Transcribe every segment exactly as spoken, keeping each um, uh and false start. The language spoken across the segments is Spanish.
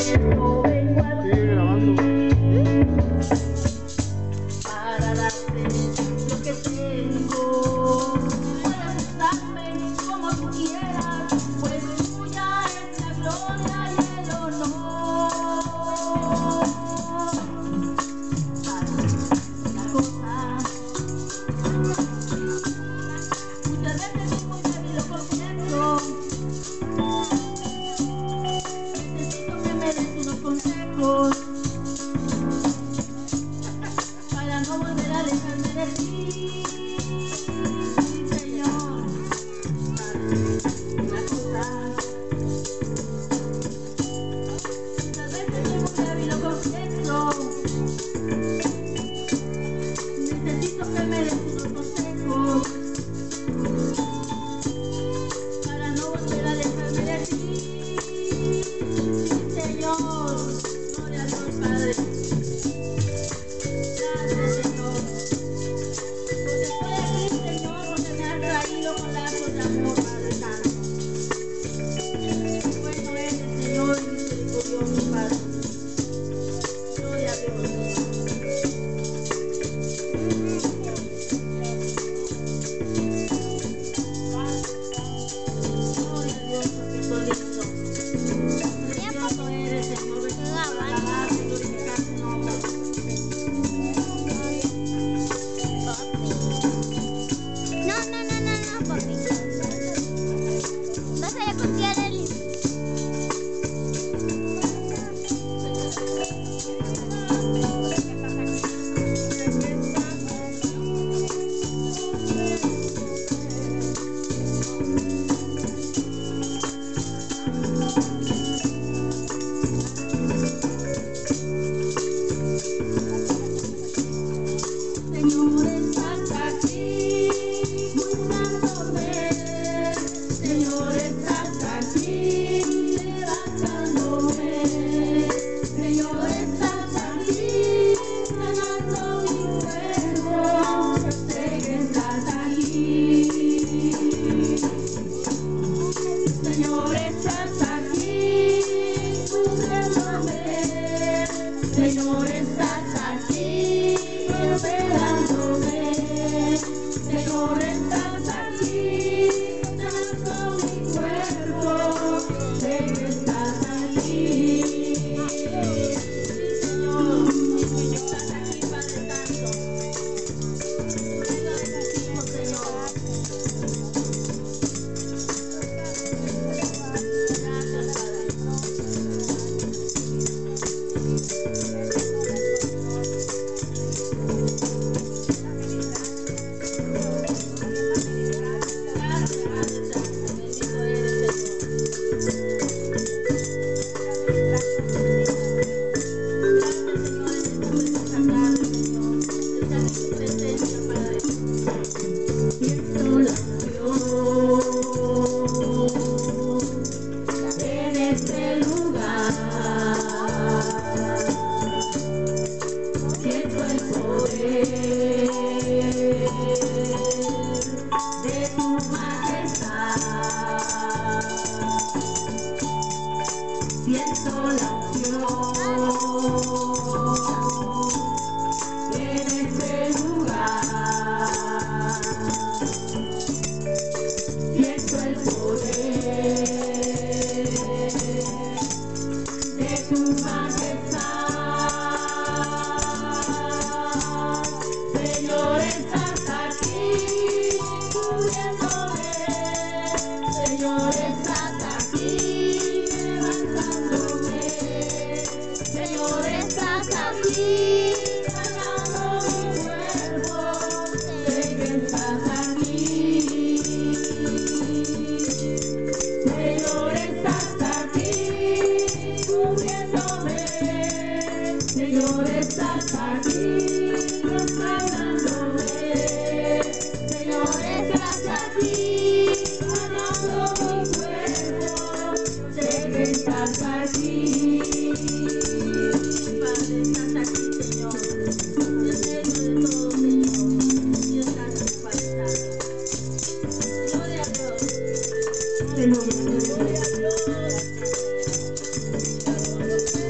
Aleluya.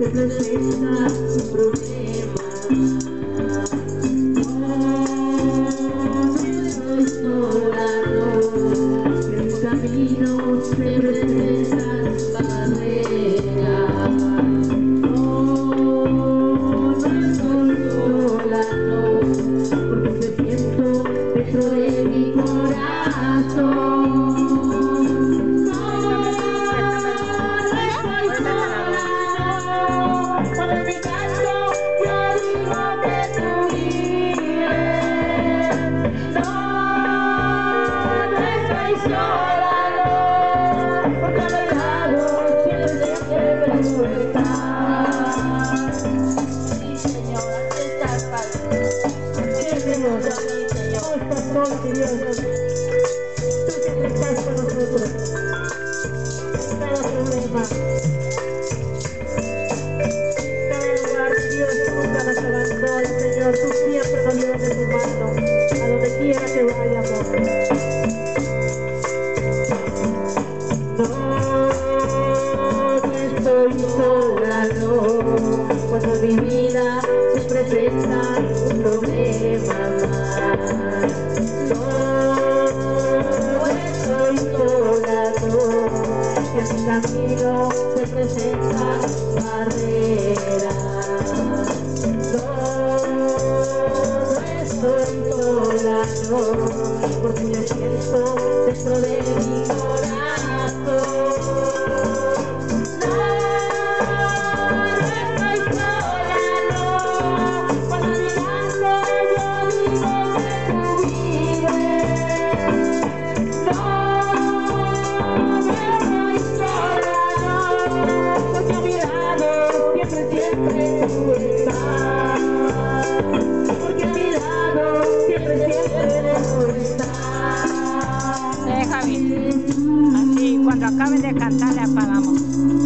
presenta un problema. No estoy sola, no, en mi camino se presentan barreras. No, no estoy sola, no, porque te siento dentro de mi corazón. Señor, tú siempre nos llevas de tu mano, a donde quiera que vayamos. No, no estoy sola, no, cuando mi vida se presenta un problema más. No, no estoy sola, no, que en mi camino se presentan barreras. Porque yo siento dentro de mi corazón. No, no estoy sola, no, cuando mirando yo digo que tú vives. No, no estoy sola, no, porque a mi lado siempre, siempre tú estás. Porque a mi lado siempre, siempre Javi, así cuando acaben de cantar le apagamos.